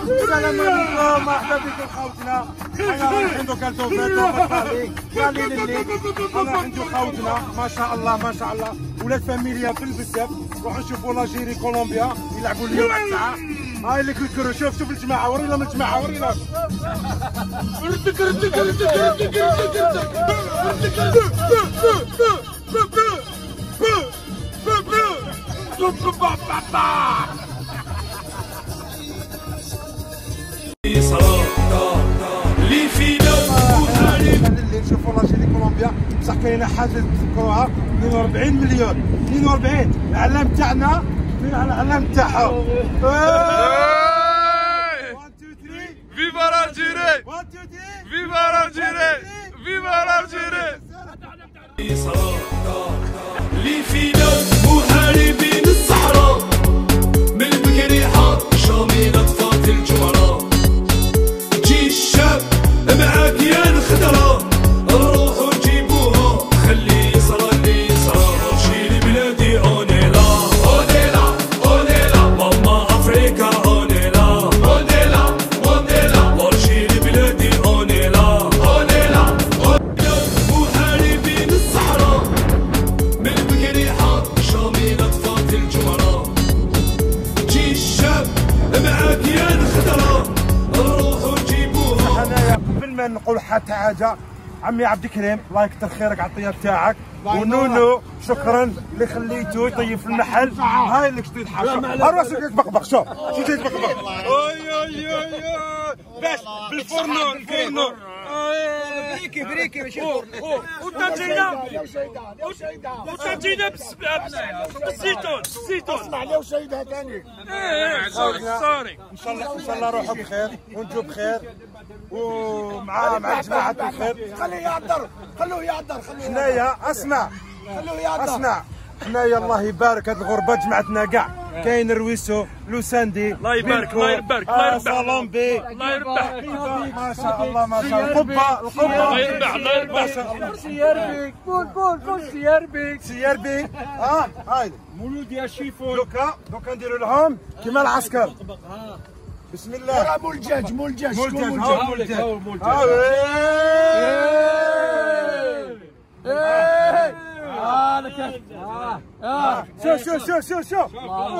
السلام عليكم، مرحبا بكم خوتنا. انا رايحين دوكا لتوفيق قال لي للي انا رايحين خوتنا ما شاء الله ما شاء الله، ولاد فاميليا بزاف. نروحوا نشوفوا لاجيري كولومبيا يلعبوا اليوم الساعه. هاي لك الكرو، شوف الجماعه، ورينا من الجماعه، ورينا اللي نشوفوا لاجيري كولومبيا بصح كاينه حاجه تذكروها. 42 مليون 42 العلم تاعنا فين العلم تاعهم. Viva l'Algérie! Viva l'Algérie! Viva l'Algérie! لي فينا محاربين الصحراء من البكري حار شامين اطفال الجمرة. جي الشاب معاك يا الخضرة، روحوا جيبوها خلي يصرى اللي يصرى. شيل بلادي اونيلا اونيلا اونيلا ماما افريكا اونيلا اونيلا اونيلا وشيل بلادي اونيلا اونيلا. محاربين الصحراء من البكري حار شامين اطفال الجمرة. جي الشاب معاك يا الخضرة، روحوا جيبوها. انايا قبل ما نقول حتى حاجه، عمي عبد الكريم الله يكثر خيرك على الطياب تاعك، ونونو شكرا اللي خليتو يطيب في المحل. هاي اللي شتي الحاجه راسك يتبقبق. شوف شتي يتبقبق. اي باش بالفرنو بريكي ماشي الفرن. وتجينا بالزيتون. اسمع لي وشيدها ثاني. سوري. ان شاء الله روحوا بخير ونجوا بخير ومع الجماعه بخير. خلوه يعذر حنايا اسمع خلوه يعذر. اسمع حنايا الله يبارك، هاد الغربه جمعتنا كاع. كاين رويسو لوساندي الله يبارك الله يربح الله يربح صالومبي الله يربح ما شاء الله ما شاء الله. القبه الله يربح الله يربح. سياربيك قول سياربي. هاي مولود يا شيفون. دوكا نديروا لهم كيما العسكر. بسم الله. مول الدجاج مولداج. شوف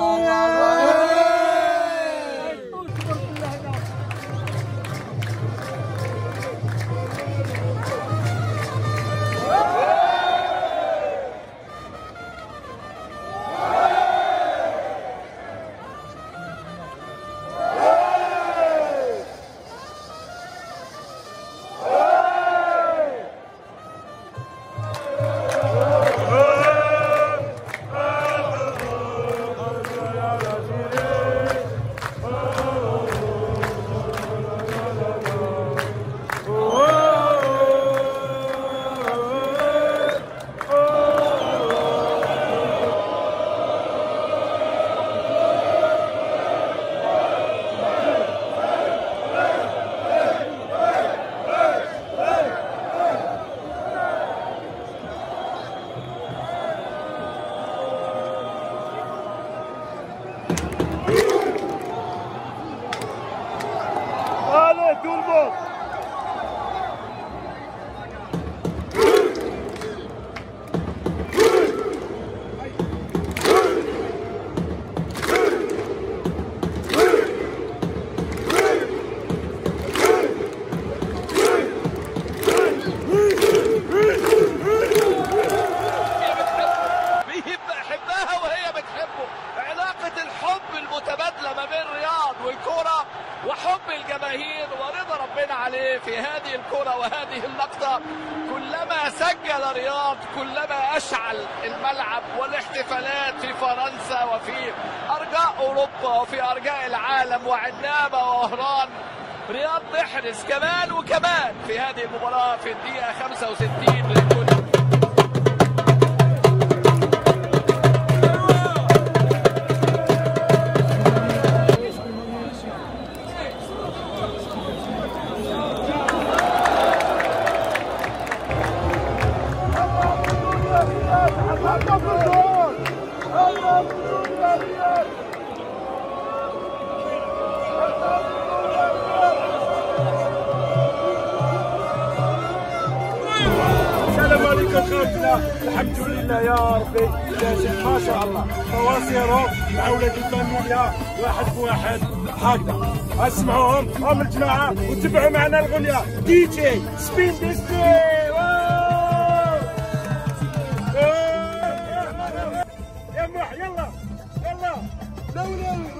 وحب الجماهير ورضا ربنا عليه في هذه الكرة وهذه اللقطة. كلما سجل رياض كلما أشعل الملعب، والاحتفالات في فرنسا وفي أرجاء أوروبا وفي أرجاء العالم وعنابة ووهران. رياض محرز كمان وكمان في هذه المباراة في الدقيقة 65 لكل الله خوتنا الحمد لله يا ربي ما شاء الله فواسيرو مع ولاد الفاميليا واحد بواحد هكذا اسمعوهم هم الجماعه وتبعوا معنا الاغنيه دي جي سبين ديستي يا موح يلا يلا